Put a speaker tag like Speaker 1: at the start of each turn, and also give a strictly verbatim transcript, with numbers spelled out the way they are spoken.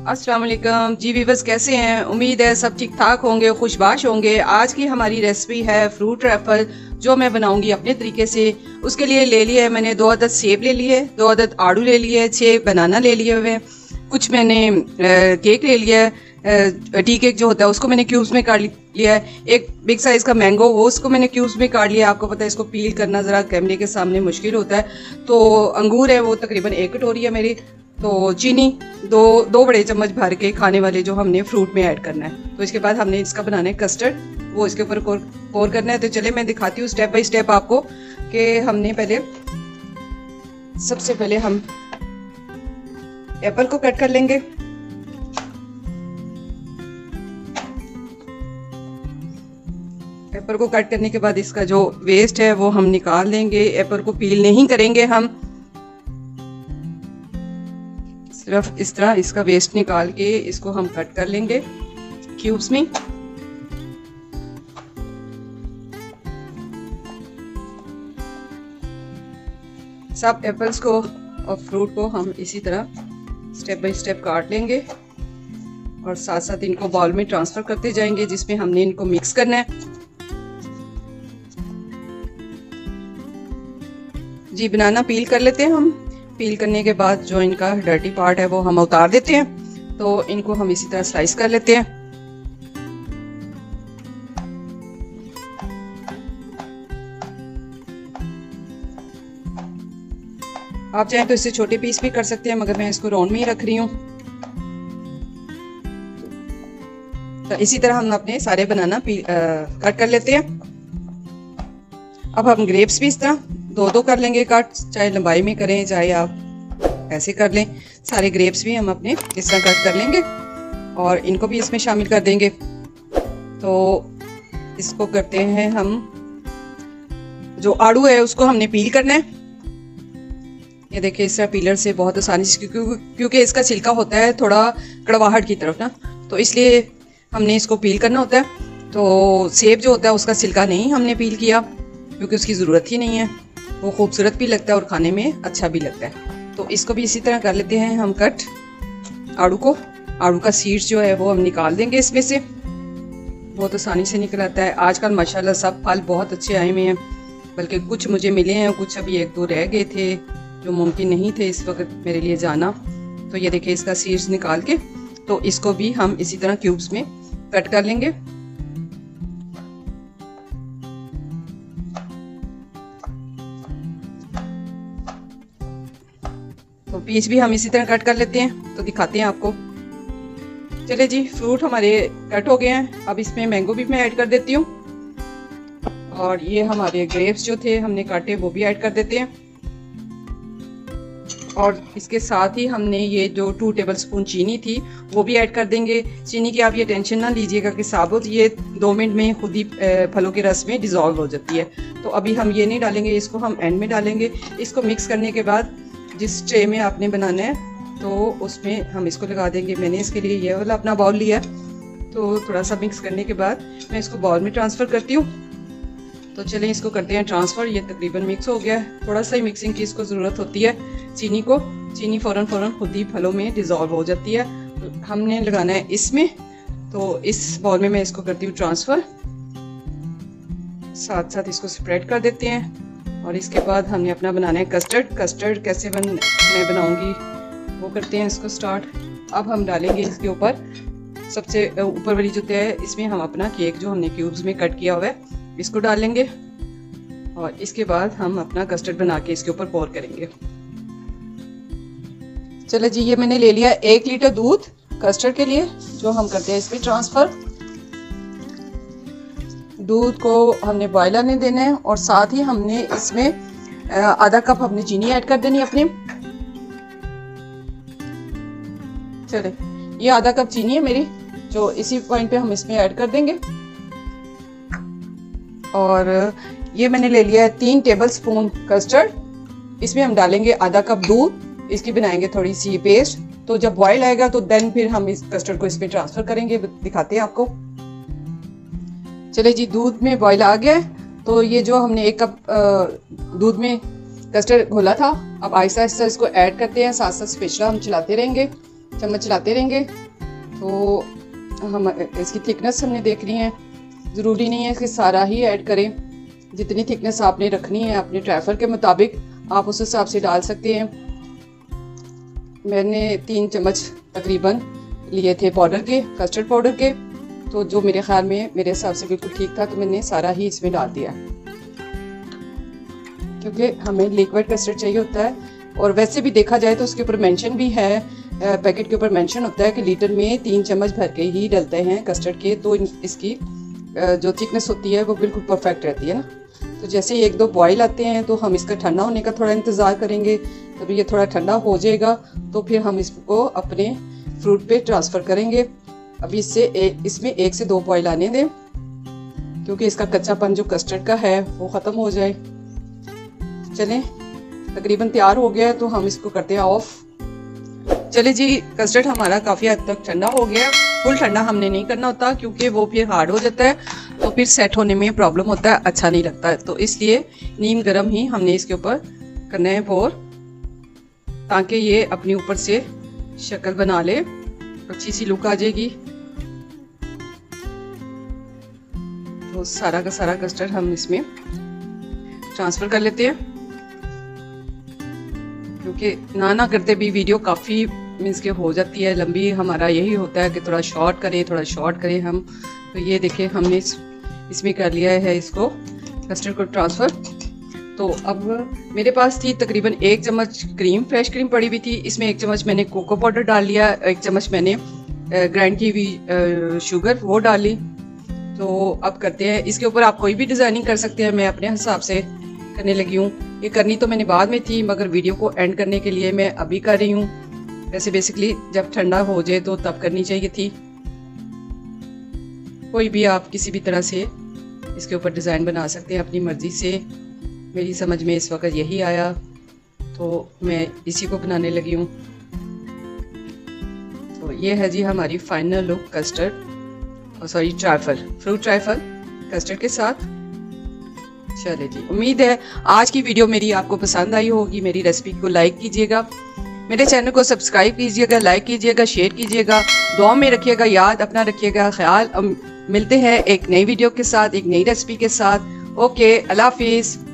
Speaker 1: अस्सलाम वालेकुम जी वीवर्स, कैसे हैं? उम्मीद है सब ठीक ठाक होंगे, खुशबाश होंगे। आज की हमारी रेसिपी है फ्रूट रैफल, जो मैं बनाऊंगी अपने तरीके से। उसके लिए ले लिया है मैंने दो अदद सेब ले लिए, दो अदद आड़ू ले लिए, छः बनाना ले लिए हुए, कुछ मैंने केक ले लिया है, टी केक जो होता है उसको मैंने क्यूब्स में काट लिया है। एक बिग साइज का मैंगो, वो उसको मैंने क्यूब्स में काट लिया। आपको पता है इसको पील करना ज़रा कैमरे के सामने मुश्किल होता है। तो अंगूर है वो तकरीबन एक कटोरी है मेरी। तो चीनी दो दो बड़े चम्मच भर के खाने वाले जो हमने फ्रूट में ऐड करना है। तो इसके बाद हमने इसका बनाना है कस्टर्ड, वो इसके ऊपर पोर करना है। तो चले मैं दिखाती हूँ स्टेप बाय स्टेप आपको कि हमने पहले सबसे पहले हम एप्पल को कट कर लेंगे। एप्पल को कट करने के बाद इसका जो वेस्ट है वो हम निकाल देंगे। एप्पल को पील नहीं करेंगे हम, सिर्फ इस तरह इसका वेस्ट निकाल के इसको हम कट कर लेंगे क्यूब्स में। सब एप्पल्स को और फ्रूट को हम इसी तरह स्टेप बाय स्टेप काट लेंगे और साथ साथ इनको बाउल में ट्रांसफर करते जाएंगे जिसमें हमने इनको मिक्स करना है। जी बनाना पील कर लेते हैं हम। पील करने के बाद जो इनका डर्टी पार्ट है वो हम उतार देते हैं। तो इनको हम इसी तरह स्लाइस कर लेते हैं। आप चाहें तो इससे छोटे पीस भी कर सकते हैं, मगर मैं इसको राउंड में ही रख रही हूँ। तो इसी तरह हम अपने सारे बनाना पील कट कर लेते हैं। अब हम ग्रेप्स भी इस तरह दो दो कर लेंगे कट, चाहे लंबाई में करें चाहे आप ऐसे कर लें। सारे ग्रेप्स भी हम अपने इस तरह कट कर लेंगे और इनको भी इसमें शामिल कर देंगे। तो इसको करते हैं हम, जो आड़ू है उसको हमने पील करना है। ये देखिए इस तरह पीलर से बहुत आसानी से, क्योंकि क्योंकि इसका छिलका होता है थोड़ा कड़वाहट की तरफ ना, तो इसलिए हमने इसको पील करना होता है। तो सेब जो होता है उसका छिलका नहीं हमने पील किया, क्योंकि उसकी ज़रूरत ही नहीं है। वो खूबसूरत भी लगता है और खाने में अच्छा भी लगता है। तो इसको भी इसी तरह कर लेते हैं हम कट आड़ू को। आड़ू का सीड्स जो है वो हम निकाल देंगे इसमें से, बहुत आसानी से निकल आता है। आजकल माशाल्लाह सब फल बहुत अच्छे आए हुए हैं, बल्कि कुछ मुझे मिले हैं, कुछ अभी एक दो रह गए थे जो मुमकिन नहीं थे इस वक्त मेरे लिए जाना। तो ये देखिए इसका सीड्स निकाल के, तो इसको भी हम इसी तरह क्यूब्स में कट कर लेंगे। तो पीस भी हम इसी तरह कट कर लेते हैं। तो दिखाते हैं आपको। चले जी, फ्रूट हमारे कट हो गए हैं। अब इसमें मैंगो भी मैं ऐड कर देती हूँ और ये हमारे ग्रेप्स जो थे हमने काटे वो भी ऐड कर देते हैं। और इसके साथ ही हमने ये जो टू टेबल स्पून चीनी थी वो भी ऐड कर देंगे। चीनी की आप ये टेंशन ना लीजिएगा कि साबुत ये दो मिनट में खुद ही फलों के रस में डिज़ोल्व हो जाती है। तो अभी हम ये नहीं डालेंगे, इसको हम एंड में डालेंगे। इसको मिक्स करने के बाद जिस ट्रे में आपने बनाना है तो उसमें हम इसको लगा देंगे। मैंने इसके लिए ये वाला अपना बाउल लिया, तो थोड़ा सा मिक्स करने के बाद मैं इसको बाउल में ट्रांसफ़र करती हूँ। तो चलें इसको करते हैं ट्रांसफ़र। ये तकरीबन मिक्स हो गया है। थोड़ा सा ही मिक्सिंग की इसको ज़रूरत होती है चीनी को। चीनी फ़ौरन फ़ौरन खुद ही फलों में डिज़ोल्व हो जाती है। तो हमने लगाना है इसमें। तो इस बाउल में मैं इसको करती हूँ ट्रांसफ़र। साथ साथ इसको स्प्रेड कर देते हैं और इसके बाद हमने अपना बनाना है कस्टर्ड। कस्टर्ड कैसे बन मैं बनाऊंगी वो करते हैं इसको स्टार्ट। अब हम डालेंगे इसके ऊपर, सबसे ऊपर वाली जो है इसमें हम अपना केक जो हमने क्यूब्स में कट किया हुआ है इसको डालेंगे और इसके बाद हम अपना कस्टर्ड बना के इसके ऊपर पोर करेंगे। चलो जी, ये मैंने ले लिया एक लीटर दूध कस्टर्ड के लिए, जो हम करते हैं इसमें ट्रांसफ़र। दूध को हमने बॉयल आने देना है और साथ ही हमने इसमें आधा कप हमने चीनी ऐड कर देनी है अपनी। चले, ये आधा कप चीनी है मेरी, जो इसी पॉइंट पे हम इसमें ऐड कर देंगे। और ये मैंने ले लिया है तीन टेबल स्पून कस्टर्ड। इसमें हम डालेंगे आधा कप दूध, इसकी बनाएंगे थोड़ी सी पेस्ट। तो जब बॉयल आएगा तो देन फिर हम इस कस्टर्ड को इसमें ट्रांसफ़र करेंगे। दिखाते हैं आपको। चले जी, दूध में बॉयल आ गया है। तो ये जो हमने एक कप दूध में कस्टर्ड घोला था, अब आहिस्ता आहिस्ता इसको ऐड करते हैं। साथ साथ स्पेचुला हम चलाते रहेंगे चम्मच चलाते रहेंगे। तो हम इसकी थिकनेस हमने देखनी है, ज़रूरी नहीं है कि सारा ही ऐड करें। जितनी थिकनेस आपने रखनी है अपने ट्राइफल के मुताबिक आप उस हिसाब से डाल सकते हैं। मैंने तीन चम्मच तकरीबन लिए थे पाउडर के, कस्टर्ड पाउडर के, तो जो मेरे ख्याल में मेरे हिसाब से बिल्कुल ठीक था, तो मैंने सारा ही इसमें डाल दिया, क्योंकि हमें लिक्विड कस्टर्ड चाहिए होता है। और वैसे भी देखा जाए तो उसके ऊपर मेंशन भी है, पैकेट के ऊपर मेंशन होता है कि लीटर में तीन चम्मच भर के ही डलते हैं कस्टर्ड के, तो इसकी जो थिकनेस होती है वो बिल्कुल परफेक्ट रहती है ना। तो जैसे ही एक दो बॉयल आते हैं तो हम इसका ठंडा होने का थोड़ा इंतज़ार करेंगे। तब ये थोड़ा ठंडा हो जाएगा तो फिर हम इसको अपने फ्रूट पे ट्रांसफ़र करेंगे। अभी इससे एक इसमें एक से दो बॉयल आने दें, क्योंकि इसका कच्चापन जो कस्टर्ड का है वो ख़त्म हो जाए। चलें, तकरीबन तैयार हो गया है तो हम इसको करते हैं ऑफ। चले जी, कस्टर्ड हमारा काफ़ी हद तक ठंडा हो गया। फुल ठंडा हमने नहीं करना होता, क्योंकि वो फिर हार्ड हो जाता है, तो फिर सेट होने में प्रॉब्लम होता है, अच्छा नहीं लगता है। तो इसलिए नीम गरम ही हमने इसके ऊपर करना है पोर, ताकि ये अपने ऊपर से शक्ल बना ले, अच्छी सी लुक आ जाएगी। तो सारा का सारा कस्टर्ड हम इसमें ट्रांसफ़र कर लेते हैं, क्योंकि ना ना करते भी वीडियो काफ़ी मीन्स के हो जाती है लंबी। हमारा यही होता है कि थोड़ा शॉर्ट करें थोड़ा शॉर्ट करें हम। तो ये देखें हमने इस, इसमें कर लिया है इसको कस्टर्ड को ट्रांसफ़र। तो अब मेरे पास थी तकरीबन एक चम्मच क्रीम, फ्रेश क्रीम पड़ी हुई थी। इसमें एक चम्मच मैंने कोको पाउडर डाल लिया, एक चम्मच मैंने ग्राइंड की हुई शुगर वो डाली। तो अब करते हैं, इसके ऊपर आप कोई भी डिज़ाइनिंग कर सकते हैं, मैं अपने हिसाब से करने लगी हूँ। ये करनी तो मैंने बाद में थी, मगर वीडियो को एंड करने के लिए मैं अभी कर रही हूँ। वैसे बेसिकली जब ठंडा हो जाए तो तब करनी चाहिए थी। कोई भी आप किसी भी तरह से इसके ऊपर डिज़ाइन बना सकते हैं अपनी मर्ज़ी से। मेरी समझ में इस वक्त यही आया तो मैं इसी को बनाने लगी हूँ। तो ये है जी हमारी final look custard, sorry trifle, fruit trifle custard के साथ। चले जी, उम्मीद है आज की वीडियो मेरी आपको पसंद आई होगी। मेरी रेसिपी को लाइक कीजिएगा, मेरे चैनल को सब्सक्राइब कीजिएगा, लाइक कीजिएगा, शेयर कीजिएगा, दुआ में रखिएगा, याद अपना रखिएगा ख्याल। मिलते हैं एक नई वीडियो के साथ, एक नई रेसिपी के साथ। ओके, अल्लाह हाफिज़।